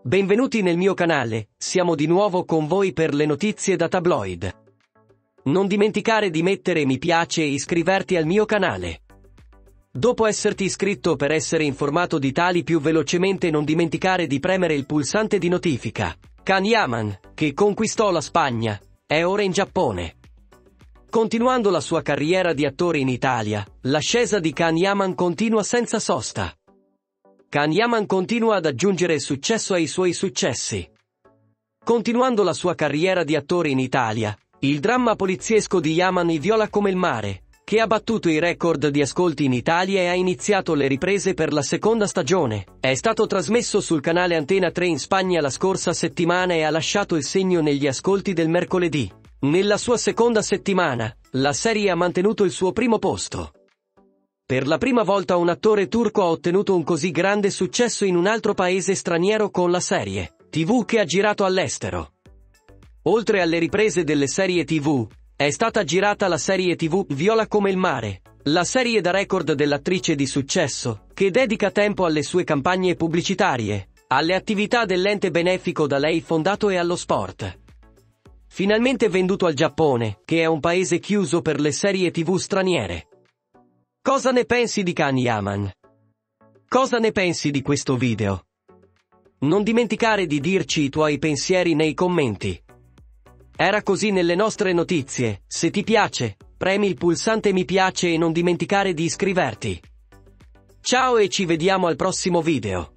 Benvenuti nel mio canale, siamo di nuovo con voi per le notizie da tabloid. Non dimenticare di mettere mi piace e iscriverti al mio canale. Dopo esserti iscritto per essere informato di tali più velocemente, non dimenticare di premere il pulsante di notifica. Can Yaman, che conquistò la Spagna, è ora in Giappone. Continuando la sua carriera di attore in Italia, l'ascesa di Can Yaman continua senza sosta. Can Yaman continua ad aggiungere successo ai suoi successi. Continuando la sua carriera di attore in Italia, il dramma poliziesco di Yaman I viola come il mare, che ha battuto i record di ascolti in Italia e ha iniziato le riprese per la seconda stagione, è stato trasmesso sul canale Antena 3 in Spagna la scorsa settimana e ha lasciato il segno negli ascolti del mercoledì. Nella sua seconda settimana, la serie ha mantenuto il suo primo posto. Per la prima volta un attore turco ha ottenuto un così grande successo in un altro paese straniero con la serie TV che ha girato all'estero. Oltre alle riprese delle serie TV, è stata girata la serie TV Viola come il mare, la serie da record dell'attrice di successo, che dedica tempo alle sue campagne pubblicitarie, alle attività dell'ente benefico da lei fondato e allo sport. Finalmente venduto al Giappone, che è un paese chiuso per le serie TV straniere. Cosa ne pensi di Can Yaman? Cosa ne pensi di questo video? Non dimenticare di dirci i tuoi pensieri nei commenti. Era così nelle nostre notizie. Se ti piace, premi il pulsante mi piace e non dimenticare di iscriverti. Ciao e ci vediamo al prossimo video.